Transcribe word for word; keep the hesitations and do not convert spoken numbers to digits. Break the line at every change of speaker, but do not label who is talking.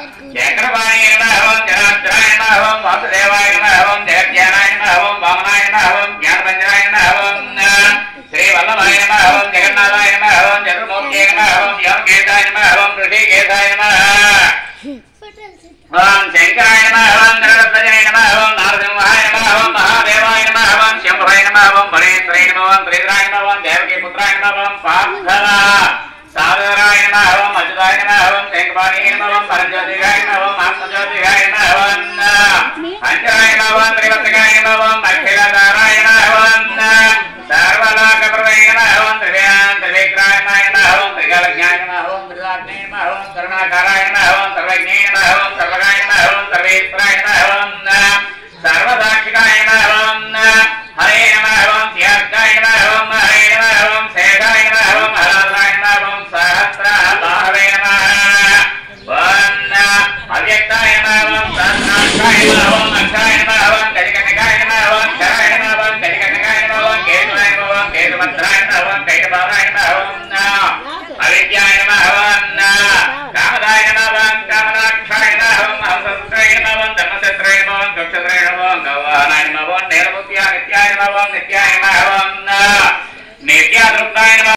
చక్రపాణి నమః జనార్దనాయ నమః వాసుదేవాయ నమః జగత్యానాయ నమః వామనాయ నమః జ్ఞానపంజరాయ నమః శ్రీ వల్లభాయ నమః జగన్నాథాయ నమః చతుర్మూర్తయే నమః యోగేశాయ నమః ఋషికేశాయ నమః ఓం శంకరాయ నమః నరసజనాయ నమః నారసింహాయ నమః మహాదేవాయ నమః శంభవాయ నమః పరేశ్వరాయ నమః త్రిద్రాయ నమః దేవకీ పుత్రాయ నమః పార్థవ సాగరాయ నమః అచ్యుతాయ నమః శంకపాణి నమః పరజ్యోతిగాయ నమః ఆత్మజ్యోతిగాయ నమః పంచరాయ నమః త్రివత్గాయ నమః అఖిలధారాయ నమః సర్వలోకప్రదాయ నమః త్రివేదాంత విగ్రహాయ నమః త్రికాలజ్ఞాయ నమః త్రిదాత్మనే నమః కరుణాకారాయ నమః సర్వజ్ఞాయ నమః సర్వగాయ నమః సర్వేశ్వరాయ నమః సర్వసాక్షికాయ నమః హరే నమః త్యాగాయ నమః హరే నమః శేషాయ నమః హరాయ నమః సహస్రబాహవే నమః ఓం అవ్యక్తాయ నమః సహస్రాక్షాయ నమః అక్షాయ నమః గజకనకాయ నమః క్షరాయ నమః గజకనకాయ నమః కేతువాయ నమః కేతుమంత్రాయ నమః కైటభావాయ నమః అవిద్యాయ నమః కామదాయ నమః కామనాక్షాయ నమః హంసస్త్రాయ నమః ధర్మశస్త్రాయ నమః కక్షత్రాయ నమః గవానాయ నమః నేరముక్త్యాయ నిత్యాయ నమః నిత్యాయ నమః నిత్యాదృప్తాయ నమః